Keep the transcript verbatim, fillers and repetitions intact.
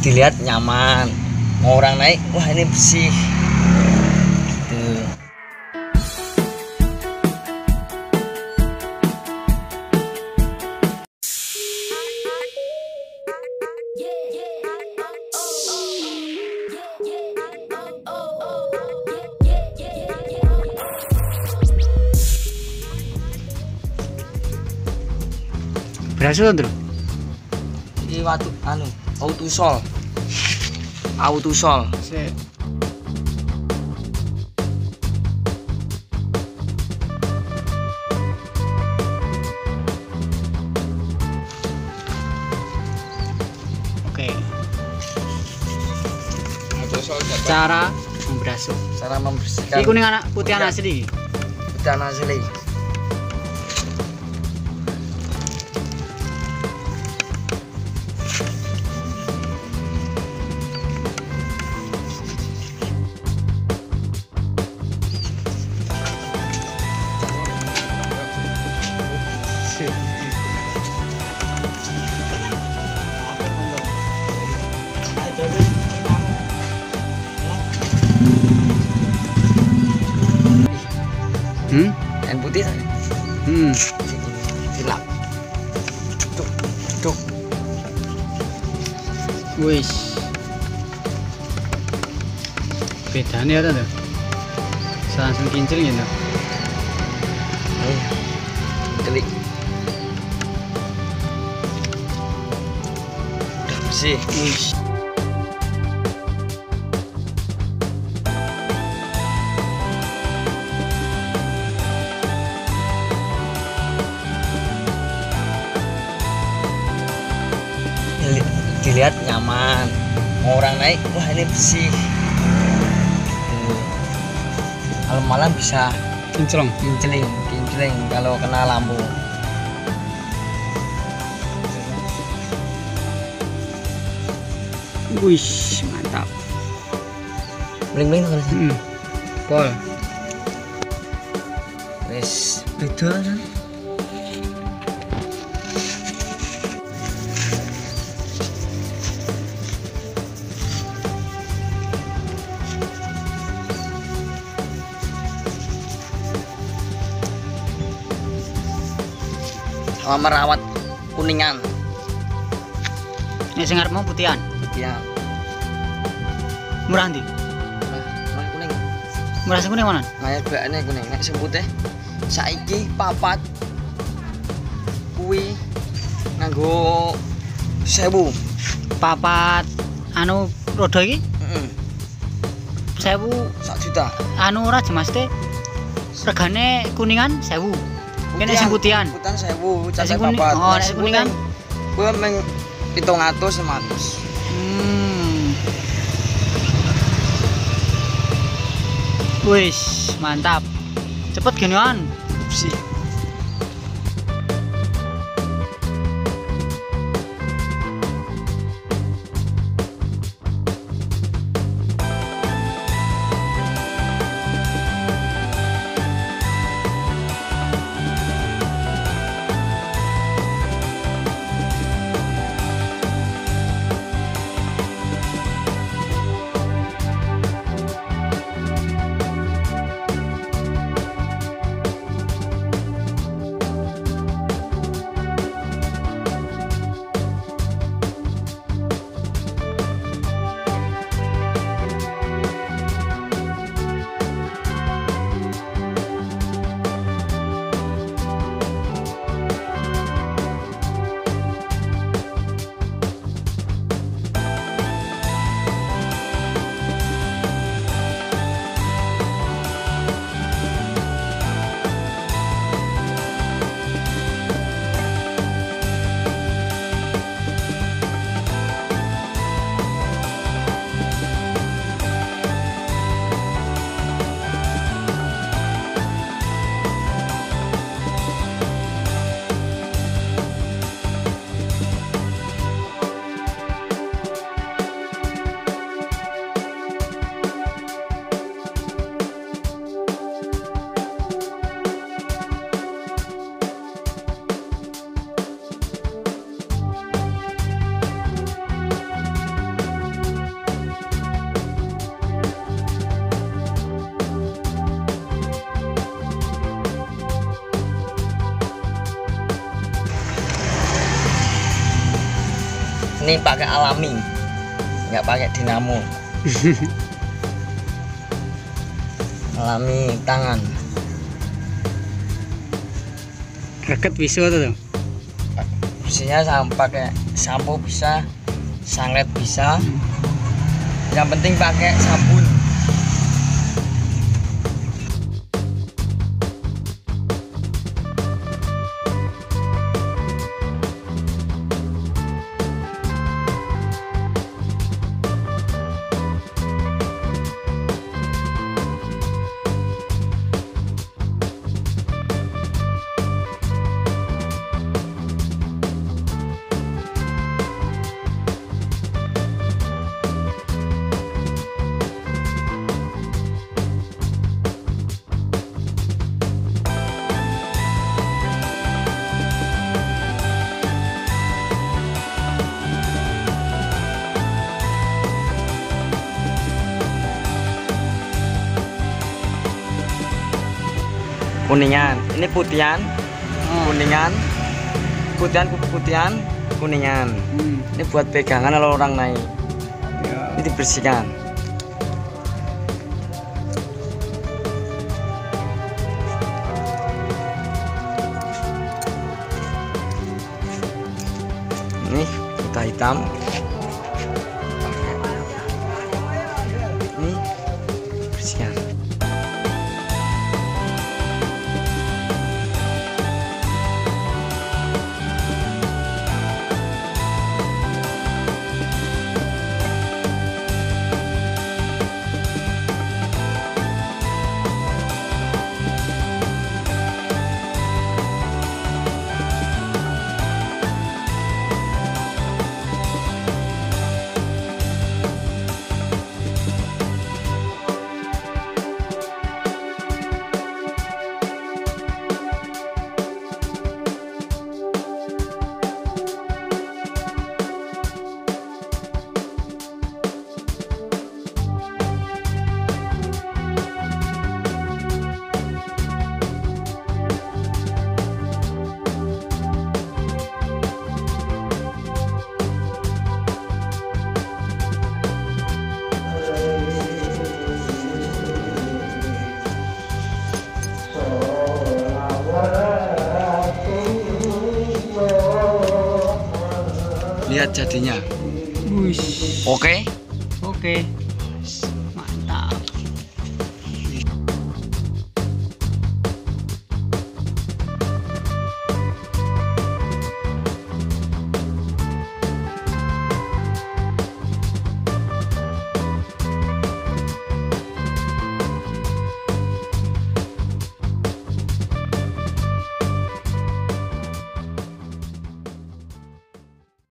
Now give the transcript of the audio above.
dilihat nyaman, mau orang naik wah ini bersih gitu. Berhasil tuh. Ini waktu anu autusol, autusol. Oke. Autusol Cara memberasuh. cara membersihkan. Ini kuning anak putih anak asli. Putih anak asli. Hmm? Yang putih tadi. Hmm. Silap. Cuk, cuk. Wis. Bedanya ada tuh. Langsung kincil gitu. Eh, Klik. Udah bersih. Wis. Dilihat nyaman, mau orang naik wah ini bersih gitu. Kalau malam bisa Kinclong. kincling kincling kalau kena lampu. Wis, mantap. Bling-bling terus. Hmm. Pol. Wes beda kan. Sama merawat kuningan. Ini sing arep mau putihan. Ya. Murah ndi? Nah, nah kuning. Murah sing kuning mana? Mayat bakane kuning. Nek sing putih saiki papat kuwi nganggo sewu. Papat anu rodo iki Heeh. sewu Sak juta. anu ora jemaste regane kuningan sewu. Kene sing putihan. Putihan sewu, Sing cacat kuning- papat. oh, Nek nek sing kuningan? kuwi meng pitung atus lima ratus. Hmm. Wis, mantap. Cepet genean. Bersih. ini pakai alami, nggak pakai dinamo. Alami tangan. Greget bisa tuh. Bersihnya sama pakai sampo bisa, sanglet bisa. Yang penting pakai sabun. Kuningan, ini putihan, kuningan, putihan, putihan, kuningan. Hmm. Ini buat pegangan kalau orang naik. Ya. Ini dibersihkan. Ini putih hitam. Ini bersihkan. Lihat jadinya. Wush. Oke. Oke.